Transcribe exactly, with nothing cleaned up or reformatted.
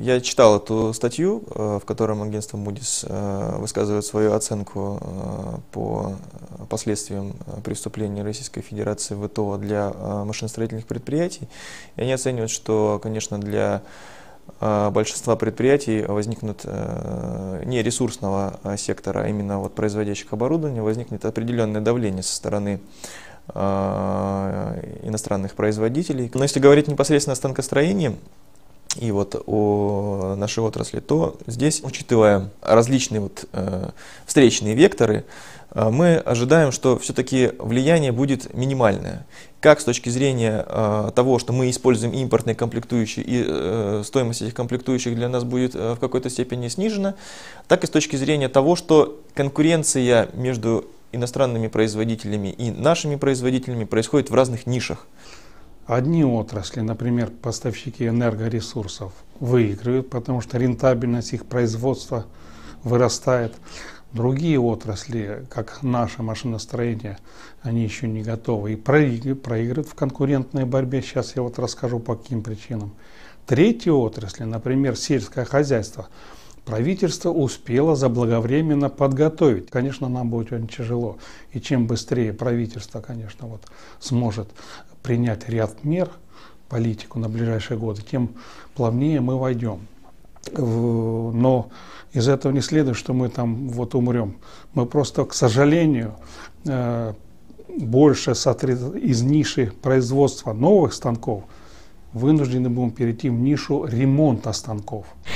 Я читал эту статью, в которой агентство Moody's высказывает свою оценку по последствиям преступления Российской Федерации в ВТО для машиностроительных предприятий. И они оценивают, что, конечно, для большинства предприятий возникнут не ресурсного сектора, а именно вот производящих оборудования, возникнет определенное давление со стороны иностранных производителей. Но если говорить непосредственно о станкостроении и вот о нашей отрасли, то здесь, учитывая различные вот, э, встречные векторы, э, мы ожидаем, что все-таки влияние будет минимальное. Как с точки зрения э, того, что мы используем импортные комплектующие, и э, стоимость этих комплектующих для нас будет э, в какой-то степени снижена, так и с точки зрения того, что конкуренция между иностранными производителями и нашими производителями происходит в разных нишах. Одни отрасли, например, поставщики энергоресурсов, выигрывают, потому что рентабельность их производства вырастает. Другие отрасли, как наше машиностроение, они еще не готовы и проигрывают в конкурентной борьбе. Сейчас я вот расскажу, по каким причинам. Третьи отрасли, например, сельское хозяйство, правительство успело заблаговременно подготовить. Конечно, нам будет очень тяжело. И чем быстрее правительство, конечно, вот, сможет принять ряд мер, политику на ближайшие годы, тем плавнее мы войдем. Но из этого не следует, что мы там вот умрем. Мы просто, к сожалению, больше из ниши производства новых станков вынуждены будем перейти в нишу ремонта станков.